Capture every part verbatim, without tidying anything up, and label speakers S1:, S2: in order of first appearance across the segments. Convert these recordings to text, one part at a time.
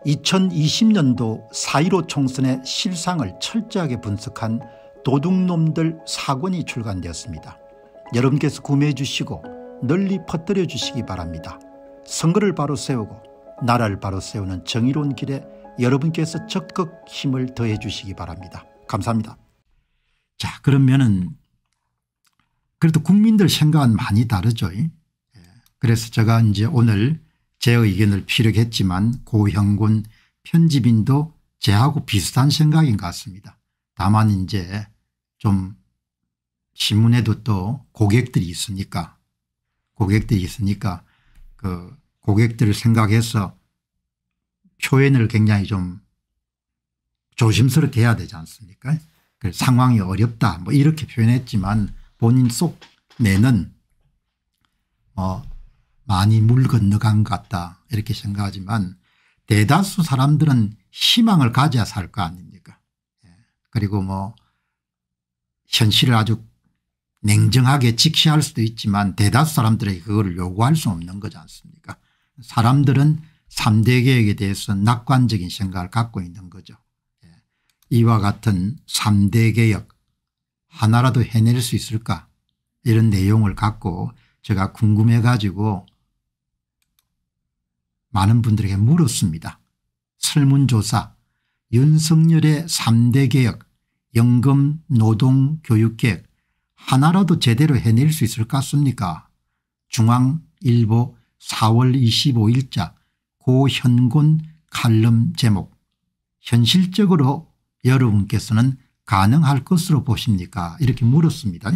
S1: 이천이십 년도 사 일오 총선의 실상을 철저하게 분석한 도둑놈들 사 권이 출간되었습니다. 여러분께서 구매해 주시고 널리 퍼뜨려 주시기 바랍니다. 선거를 바로 세우고 나라를 바로 세우는 정의로운 길에 여러분께서 적극 힘을 더해 주시기 바랍니다. 감사합니다. 자, 그러면은 그래도 국민들 생각은 많이 다르죠. 그래서 제가 이제 오늘 제 의견을 피력했지만 고형군 편집인도 제하고 비슷한 생각인 것 같습니다. 다만 이제 좀 신문에도 또 고객들이 있으니까 고객들이 있으니까 그 고객들을 생각해서 표현을 굉장히 좀 조심스럽게 해야 되지 않습니까? 그래서 상황이 어렵다 뭐 이렇게 표현했지만 본인 속내는 어 많이 물 건너간 것 같다 이렇게 생각하지만 대다수 사람들은 희망을 가져야 살 거 아닙니까? 그리고 뭐 현실을 아주 냉정하게 직시할 수도 있지만 대다수 사람들에게 그걸 요구할 수 없는 거지 않습니까? 사람들은 삼 대 개혁에 대해서 낙관적인 생각을 갖고 있는 거죠. 이와 같은 삼 대 개혁 하나라도 해낼 수 있을까 이런 내용을 갖고 제가 궁금해 가지고 많은 분들에게 물었습니다. 설문조사 윤석열의 삼 대 개혁 연금 노동 교육계획 하나라도 제대로 해낼 수 있을 것 같습니까? 중앙일보 사월 이십오일자 고현군 칼럼 제목 현실적으로 여러분께서는 가능할 것으로 보십니까? 이렇게 물었습니다.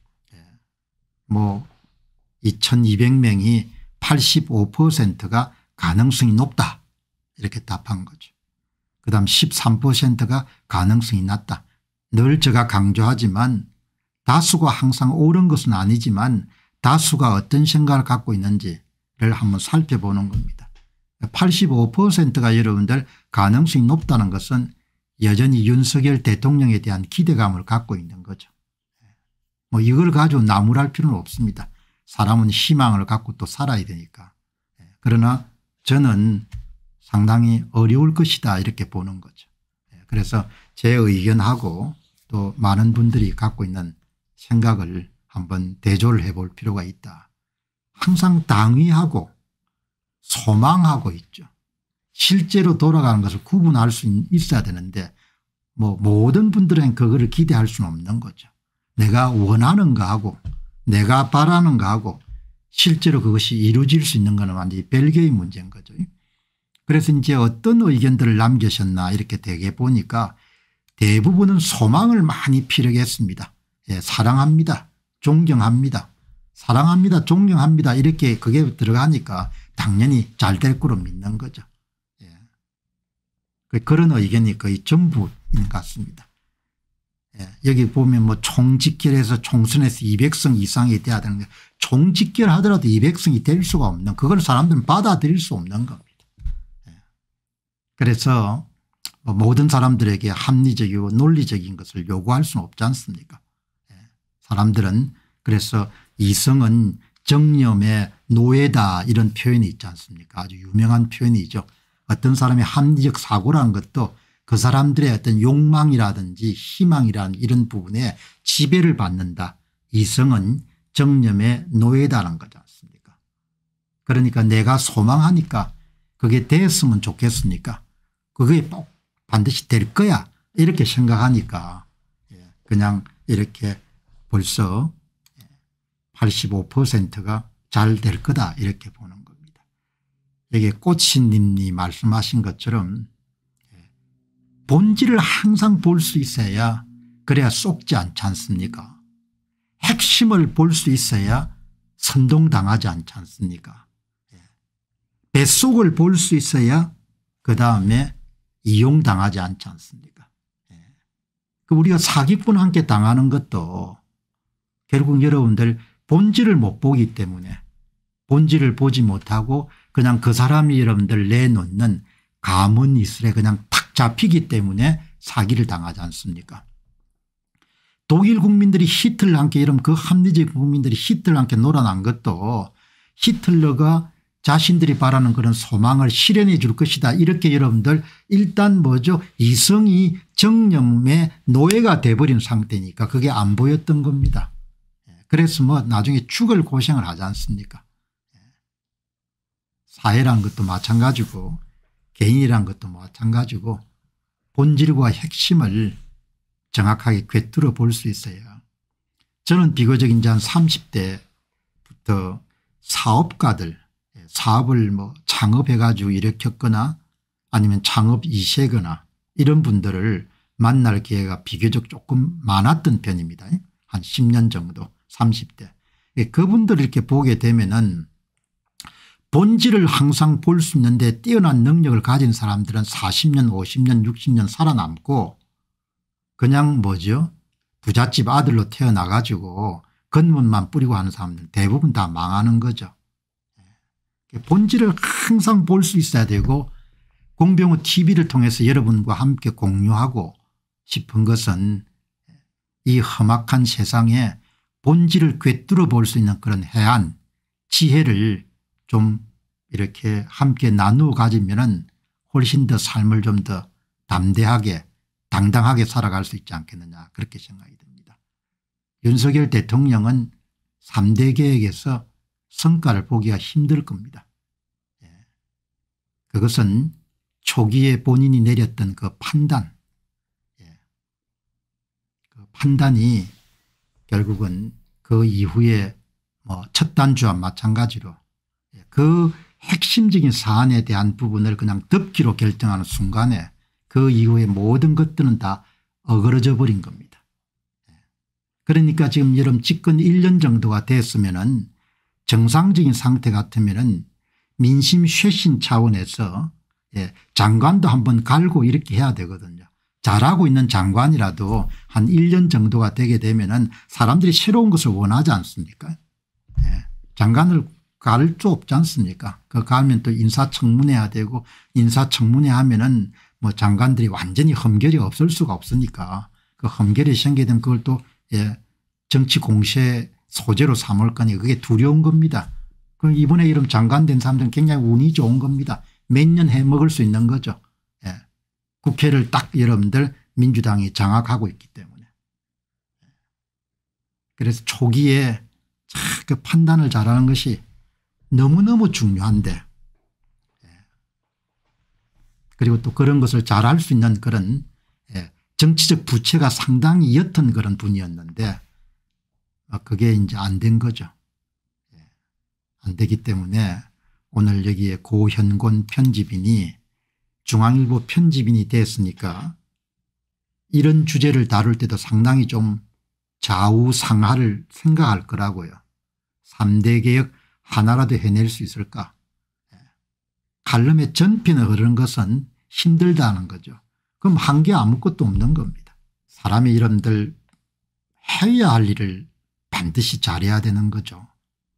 S1: 뭐 이천이백 명이 팔십오 퍼센트가 가능성이 높다 이렇게 답한 거죠. 그다음 십삼 퍼센트가 가능성이 낮다. 늘 제가 강조하지만 다수가 항상 옳은 것은 아니지만 다수가 어떤 생각을 갖고 있는지를 한번 살펴보는 겁니다. 팔십오 퍼센트가 여러분들 가능성이 높다는 것은 여전히 윤석열 대통령에 대한 기대감을 갖고 있는 거죠. 뭐 이걸 가지고 나무랄 필요는 없습니다. 사람은 희망을 갖고 또 살아야 되니까. 그러나 저는 상당히 어려울 것이다 이렇게 보는 거죠. 그래서 제 의견하고 또 많은 분들이 갖고 있는 생각을 한번 대조를 해볼 필요가 있다. 항상 당위하고 소망하고 있죠. 실제로 돌아가는 것을 구분할 수 있어야 되는데 뭐 모든 분들은 그거를 기대할 수는 없는 거죠. 내가 원하는 거하고 내가 바라는 거하고 실제로 그것이 이루어질 수 있는 것은 완전히 별개의 문제인 거죠. 그래서 이제 어떤 의견들을 남기셨나 이렇게 되게 보니까 대부분은 소망을 많이 피력했습니다. 예, 사랑합니다. 존경합니다. 사랑합니다. 존경합니다. 이렇게 그게 들어가니까 당연히 잘 될 거로 믿는 거죠. 예. 그런 의견이 거의 전부인 것 같습니다. 예. 여기 보면 뭐 총직결해서 총선에서 이백 석 이상이 돼야 되는데 총직결 하더라도 이백 석이 될 수가 없는 그걸 사람들은 받아들일 수 없는 겁니다. 예. 그래서 뭐 모든 사람들에게 합리적이고 논리적인 것을 요구할 수는 없지 않습니까? 예. 사람들은 그래서 이성은 정념의 노예다 이런 표현이 있지 않습니까? 아주 유명한 표현이죠. 어떤 사람의 합리적 사고라는 것도 그 사람들의 어떤 욕망이라든지 희망이라는 이런 부분에 지배를 받는다. 이성은 정념의 노예다라는 거지 않습니까? 그러니까 내가 소망하니까 그게 됐으면 좋겠습니까? 그게 꼭 반드시 될 거야 이렇게 생각하니까 그냥 이렇게 벌써 팔십오 퍼센트가 잘 될 거다 이렇게 보는 겁니다. 여기 꽃신님이 말씀하신 것처럼 본질을 항상 볼 수 있어야 그래야 쏙지 않지 않습니까? 핵심을 볼 수 있어야 선동당하지 않지 않습니까? 뱃속을 볼 수 있어야 그다음에 이용당하지 않지 않습니까? 우리가 사기꾼 함께 당하는 것도 결국 여러분들 본질을 못 보기 때문에 본질을 보지 못하고 그냥 그 사람이 여러분들 내놓는 가문이슬에 그냥 탁 잡히기 때문에 사기를 당하지 않습니까? 독일 국민들이 히틀러 함께 이런 그 합리적 국민들이 히틀러 함께 놀아난 것도 히틀러가 자신들이 바라는 그런 소망을 실현해 줄 것이다. 이렇게 여러분들 일단 뭐죠? 이성이 정념의 노예가 돼버린 상태니까 그게 안 보였던 겁니다. 그래서 뭐 나중에 죽을 고생을 하지 않습니까? 사회란 것도 마찬가지고 개인이란 것도 마찬가지고 본질과 핵심을 정확하게 꿰뚫어 볼 수 있어요. 저는 비교적 이제 한 삼십 대부터 사업가들 사업을 뭐 창업해 가지고 일으켰거나 아니면 창업 이세거나 이런 분들을 만날 기회가 비교적 조금 많았던 편입니다. 한 십 년 정도 삼십 대. 그분들을 이렇게 보게 되면은 본질을 항상 볼 수 있는데 뛰어난 능력을 가진 사람들은 사십 년 오십 년 육십 년 살아남고 그냥 뭐죠? 부잣집 아들로 태어나 가지고 건물만 뿌리고 하는 사람들은 대부분 다 망하는 거죠. 본질을 항상 볼 수 있어야 되고 공병호 티비를 통해서 여러분과 함께 공유하고 싶은 것은 이 험악한 세상에 본질을 꿰뚫어 볼 수 있는 그런 해안 지혜를 좀 이렇게 함께 나누어 가지면은 훨씬 더 삶을 좀 더 담대하게 당당하게 살아갈 수 있지 않겠느냐 그렇게 생각이 듭니다. 윤석열 대통령은 삼 대 계획에서 성과를 보기가 힘들 겁니다. 그것은 초기에 본인이 내렸던 그 판단 그 판단이 결국은 그 이후에 뭐 첫 단추와 마찬가지로 그 핵심적인 사안에 대한 부분을 그냥 덮기로 결정하는 순간에 그 이후에 모든 것들은 다 어그러져 버린 겁니다. 그러니까 지금 여러분 집권 일 년 정도가 됐으면은 정상적인 상태 같으면은 민심 쇄신 차원에서 예, 장관도 한번 갈고 이렇게 해야 되거든요. 잘하고 있는 장관이라도 한 일 년 정도가 되게 되면은 사람들이 새로운 것을 원하지 않습니까? 예, 장관을 갈 수 없지 않습니까? 그 가면 또 인사청문회해야 되고 인사청문회 하면은 뭐 장관들이 완전히 험결이 없을 수가 없으니까 그 험결이 생기든 그걸 또 예, 정치 공세 소재로 삼을 거니 그게 두려운 겁니다. 그럼 이번에 이런 장관 된 사람들은 굉장히 운이 좋은 겁니다. 몇 년 해먹을 수 있는 거죠. 예. 국회를 딱 여러분들 민주당이 장악하고 있기 때문에. 그래서 초기에 그 판단을 잘하는 것이 너무너무 중요한데 예. 그리고 또 그런 것을 잘할 수 있는 그런 예. 정치적 부채가 상당히 옅은 그런 분이었는데 그게 이제 안 된 거죠. 안 되기 때문에 오늘 여기에 고현곤 편집인이 중앙일보 편집인이 됐으니까 이런 주제를 다룰 때도 상당히 좀 좌우상하를 생각할 거라고요. 삼 대 개혁 하나라도 해낼 수 있을까. 칼럼의 전편을 흐르는 것은 힘들다는 거죠. 그럼 한 게 아무것도 없는 겁니다. 사람이 이런들 해야 할 일을 반드시 잘해야 되는 거죠.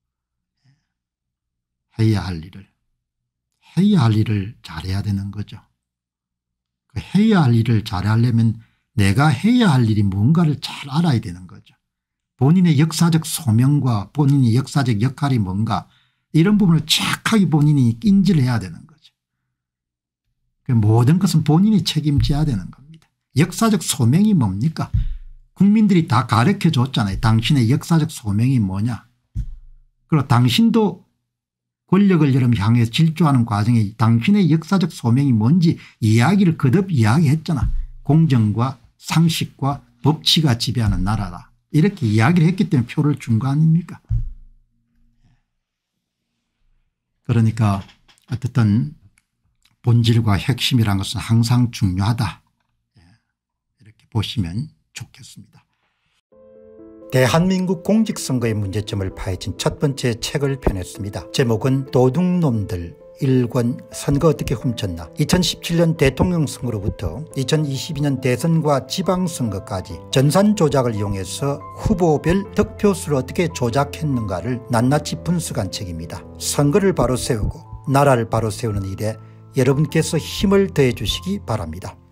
S1: 해야 할 일을 해야 할 일을 잘해야 되는 거죠. 그 해야 할 일을 잘하려면 내가 해야 할 일이 뭔가를 잘 알아야 되는 거죠. 본인의 역사적 소명과 본인의 역사적 역할이 뭔가 이런 부분을 착하게 본인이 인지를 해야 되는 거죠. 그 모든 것은 본인이 책임져야 되는 겁니다. 역사적 소명이 뭡니까? 국민들이 다 가르쳐 줬잖아요. 당신의 역사적 소명이 뭐냐. 그리고 당신도 권력을 여러분 향해 질주하는 과정에 당신의 역사적 소명이 뭔지 이야기를 거듭 이야기했잖아. 공정과 상식과 법치가 지배하는 나라다. 이렇게 이야기를 했기 때문에 표를 준 거 아닙니까? 그러니까 어쨌든 본질과 핵심이라는 것은 항상 중요하다. 이렇게 보시면 좋겠습니다. 대한민국 공직선거의 문제점을 파헤친 첫 번째 책을 펴냈습니다. 제목은 도둑놈들 일 권 선거 어떻게 훔쳤나. 이천십칠 년 대통령 선거로부터 이천이십이 년 대선과 지방선거까지 전산 조작을 이용해서 후보별 득표수를 어떻게 조작했는가를 낱낱이 분석한 책입니다. 선거를 바로 세우고 나라를 바로 세우는 일에 여러분께서 힘을 더해 주시기 바랍니다.